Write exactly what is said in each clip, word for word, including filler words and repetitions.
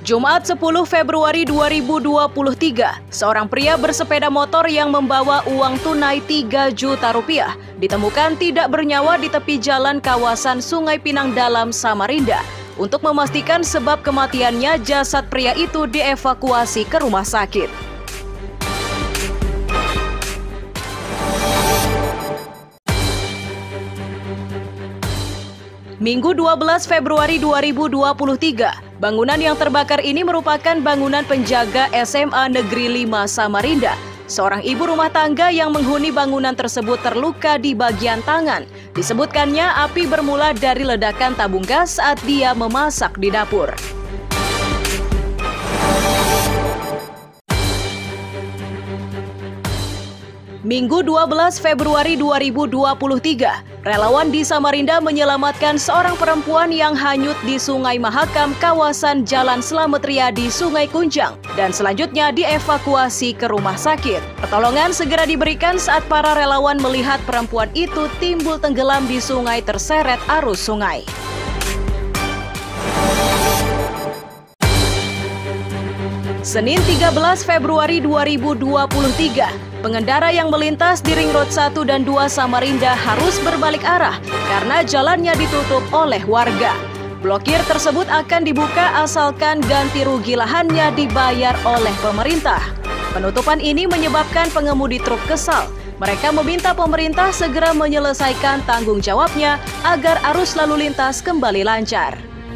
Jumat sepuluh Februari dua ribu dua puluh tiga, seorang pria bersepeda motor yang membawa uang tunai tiga juta rupiah ditemukan tidak bernyawa di tepi jalan kawasan Sungai Pinang Dalam, Samarinda. Untuk memastikan sebab kematiannya, jasad pria itu dievakuasi ke rumah sakit. Minggu dua belas Februari dua ribu dua puluh tiga, bangunan yang terbakar ini merupakan bangunan penjaga S M A Negeri lima Samarinda. Seorang ibu rumah tangga yang menghuni bangunan tersebut terluka di bagian tangan. Disebutkannya api bermula dari ledakan tabung gas saat dia memasak di dapur. Minggu dua belas Februari dua ribu dua puluh tiga, relawan di Samarinda menyelamatkan seorang perempuan yang hanyut di Sungai Mahakam, kawasan Jalan Slamet Riyadi, Sungai Kunjang, dan selanjutnya dievakuasi ke rumah sakit. Pertolongan segera diberikan saat para relawan melihat perempuan itu timbul tenggelam di sungai terseret arus sungai. Senin tiga belas Februari dua ribu dua puluh tiga, pengendara yang melintas di Ring Road satu dan dua Samarinda harus berbalik arah karena jalannya ditutup oleh warga. Blokir tersebut akan dibuka asalkan ganti rugi lahannya dibayar oleh pemerintah. Penutupan ini menyebabkan pengemudi truk kesal. Mereka meminta pemerintah segera menyelesaikan tanggung jawabnya agar arus lalu lintas kembali lancar.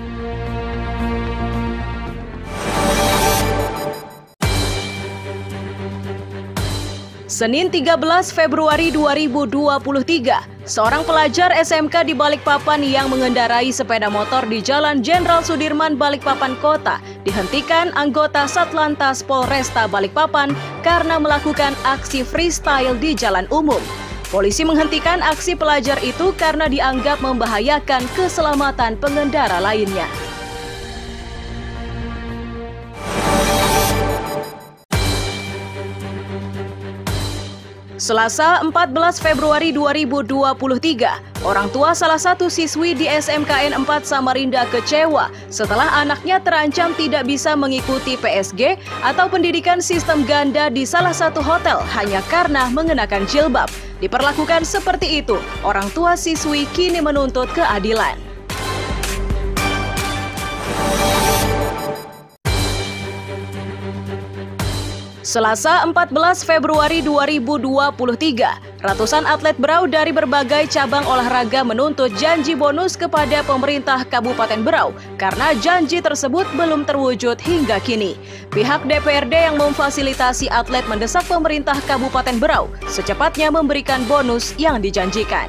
Senin tiga belas Februari dua ribu dua puluh tiga, seorang pelajar S M K di Balikpapan yang mengendarai sepeda motor di Jalan Jenderal Sudirman, Balikpapan Kota dihentikan anggota Satlantas Polresta Balikpapan karena melakukan aksi freestyle di jalan umum. Polisi menghentikan aksi pelajar itu karena dianggap membahayakan keselamatan pengendara lainnya. Selasa empat belas Februari dua ribu dua puluh tiga, orang tua salah satu siswi di S M K N empat Samarinda kecewa setelah anaknya terancam tidak bisa mengikuti P S G atau pendidikan sistem ganda di salah satu hotel hanya karena mengenakan jilbab. Diperlakukan seperti itu, orang tua siswi kini menuntut keadilan. Selasa empat belas Februari dua ribu dua puluh tiga, ratusan atlet Berau dari berbagai cabang olahraga menuntut janji bonus kepada pemerintah Kabupaten Berau karena janji tersebut belum terwujud hingga kini. Pihak D P R D yang memfasilitasi atlet mendesak pemerintah Kabupaten Berau secepatnya memberikan bonus yang dijanjikan.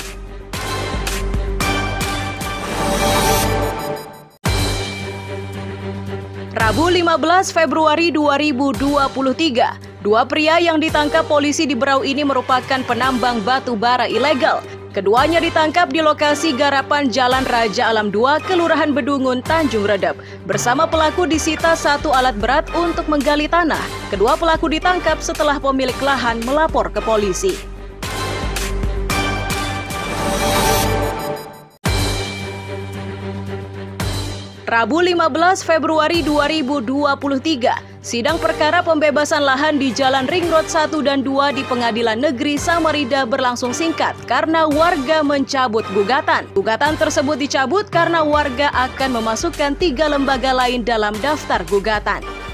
Rabu lima belas Februari dua ribu dua puluh tiga, dua pria yang ditangkap polisi di Berau ini merupakan penambang batu bara ilegal. Keduanya ditangkap di lokasi garapan Jalan Raja Alam dua, Kelurahan Bedungun, Tanjung Redep. Bersama pelaku disita satu alat berat untuk menggali tanah. Kedua pelaku ditangkap setelah pemilik lahan melapor ke polisi. Rabu lima belas Februari dua ribu dua puluh tiga, sidang perkara pembebasan lahan di Jalan Ring Road satu dan dua di Pengadilan Negeri Samarinda berlangsung singkat karena warga mencabut gugatan. Gugatan tersebut dicabut karena warga akan memasukkan tiga lembaga lain dalam daftar gugatan.